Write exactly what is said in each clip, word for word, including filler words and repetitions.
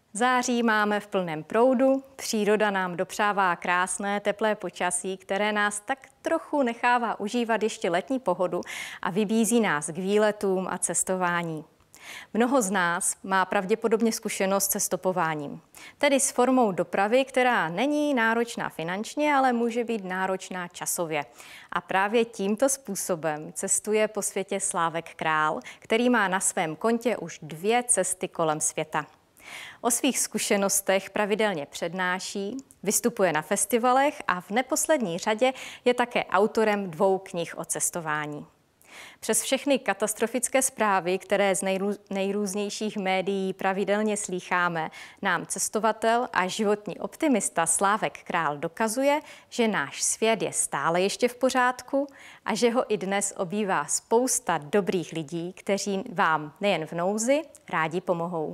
Září máme v plném proudu, příroda nám dopřává krásné, teplé počasí, které nás tak trochu nechává užívat ještě letní pohodu a vybízí nás k výletům a cestování. Mnoho z nás má pravděpodobně zkušenost se stopováním, tedy s formou dopravy, která není náročná finančně, ale může být náročná časově. A právě tímto způsobem cestuje po světě Slávek Král, který má na svém kontě už dvě cesty kolem světa. O svých zkušenostech pravidelně přednáší, vystupuje na festivalech a v neposlední řadě je také autorem dvou knih o cestování. Přes všechny katastrofické zprávy, které z nejrůz, nejrůznějších médií pravidelně slýcháme, nám cestovatel a životní optimista Slávek Král dokazuje, že náš svět je stále ještě v pořádku a že ho i dnes obývá spousta dobrých lidí, kteří vám nejen v nouzi rádi pomohou.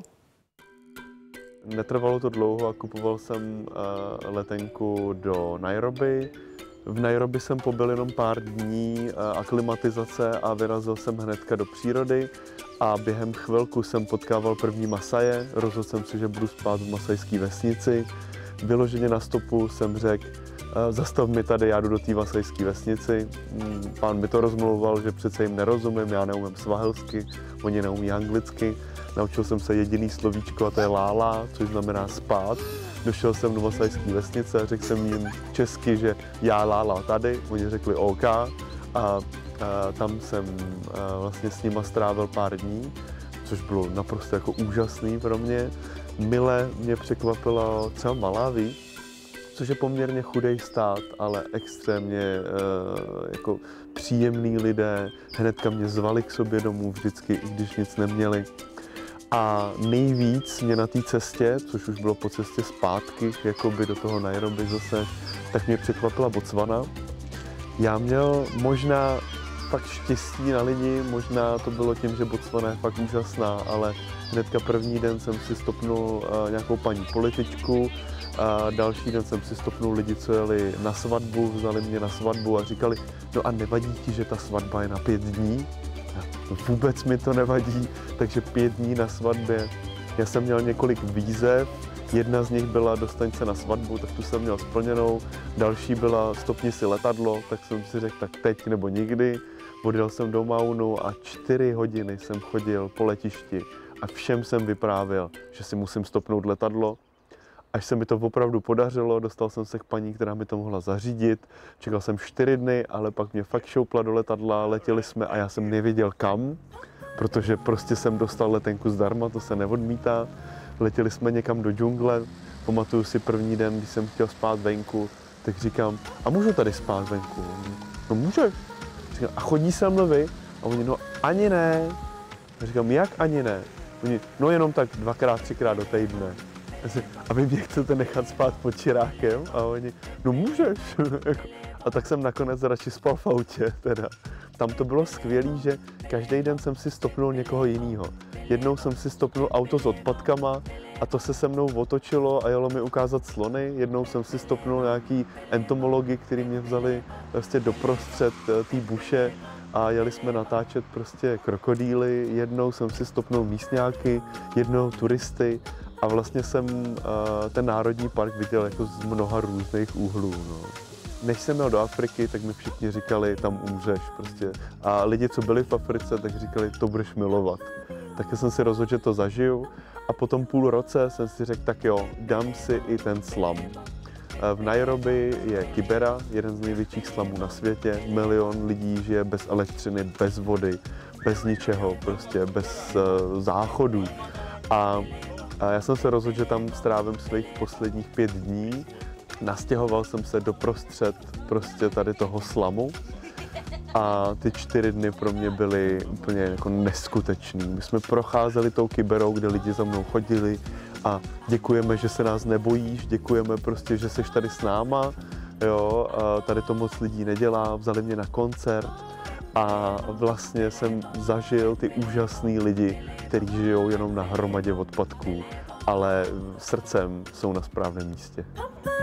Netrvalo to dlouho a kupoval jsem letenku do Nairobi. V Nairobi jsem pobyl jenom pár dní aklimatizace a vyrazil jsem hnedka do přírody a během chvilku jsem potkával první Masaje. Rozhodl jsem si, že budu spát v masajské vesnici. Vyloženě na stopu jsem řekl, zastav mi tady, já jdu do té masajské vesnici. Pán mi to rozmlouval, že přece jim nerozumím, já neumím svahilsky, oni neumí anglicky. Naučil jsem se jediný slovíčko a to je lála, což znamená spát. Došel jsem do masajské vesnice, řekl jsem jim česky, že já lála tady, oni řekli OK a, a tam jsem a, vlastně s nima strávil pár dní, což bylo naprosto jako úžasný pro mě. Mile mě překvapilo třeba Malawi, což je poměrně chudej stát, ale extrémně e, jako příjemný lidé, hnedka mě zvali k sobě domů vždycky, i když nic neměli. A nejvíc mě na té cestě, což už bylo po cestě zpátky, jakoby do toho Nairobi zase, tak mě překvapila Botswana. Já měl možná fakt štěstí na lidi, možná to bylo tím, že Botswana je fakt úžasná, ale hnedka první den jsem si stopnul uh, nějakou paní političku, a další den jsem si stopnul lidi, co jeli na svatbu, vzali mě na svatbu a říkali, no a nevadí ti, že ta svatba je na pět dní? Vůbec mi to nevadí, takže pět dní na svatbě. Já jsem měl několik výzev, jedna z nich byla dostaň se na svatbu, tak tu jsem měl splněnou, další byla stopni si letadlo, tak jsem si řekl tak teď nebo nikdy. Odjel jsem do Maunu a čtyři hodiny jsem chodil po letišti a všem jsem vyprávěl, že si musím stopnout letadlo. Až se mi to opravdu podařilo, dostal jsem se k paní, která mi to mohla zařídit. Čekal jsem čtyři dny, ale pak mě fakt šoupla do letadla, letěli jsme a já jsem nevěděl kam, protože prostě jsem dostal letenku zdarma, to se neodmítá. Letěli jsme někam do džungle, pamatuju si první den, když jsem chtěl spát venku, tak říkám, a můžu tady spát venku? No můžeš. Říkám, a chodí sem lvy? A oni, no ani ne. A říkám, jak ani ne? Oni, no jenom tak dvakrát, třikrát do týdne. A vy mě chcete nechat spát pod čirákem? A oni, no můžeš. A tak jsem nakonec radši spal v autě teda. Tam to bylo skvělé, že každý den jsem si stopnul někoho jiného. Jednou jsem si stopnul auto s odpadkama a to se se mnou otočilo a jelo mi ukázat slony. Jednou jsem si stopnul nějaký entomology, kteří mě vzali prostě doprostřed té buše a jeli jsme natáčet prostě krokodýly. Jednou jsem si stopnul místňáky, jednou turisty. A vlastně jsem uh, ten národní park viděl jako z mnoha různých úhlů. No. Než jsem měl do Afriky, tak mi všichni říkali, tam umřeš prostě. A lidi, co byli v Africe, tak říkali, to budeš milovat. Tak jsem si rozhodl, že to zažiju. A po tom půl roce jsem si řekl, tak jo, dám si i ten slam. V Nairobi je Kibera, jeden z největších slamů na světě. Milion lidí žije bez elektřiny, bez vody, bez ničeho, prostě bez uh, záchodů. A A já jsem se rozhodl, že tam strávím svých posledních pět dní. Nastěhoval jsem se doprostřed prostě tady toho slamu a ty čtyři dny pro mě byly úplně jako neskutečný. My jsme procházeli tou Kiberou, kde lidi za mnou chodili a děkujeme, že se nás nebojíš, děkujeme prostě, že jsi tady s náma. Jo, a tady to moc lidí nedělá, vzali mě na koncert a vlastně jsem zažil ty úžasný lidi, kteří žijou jenom na hromadě odpadků, ale srdcem jsou na správném místě.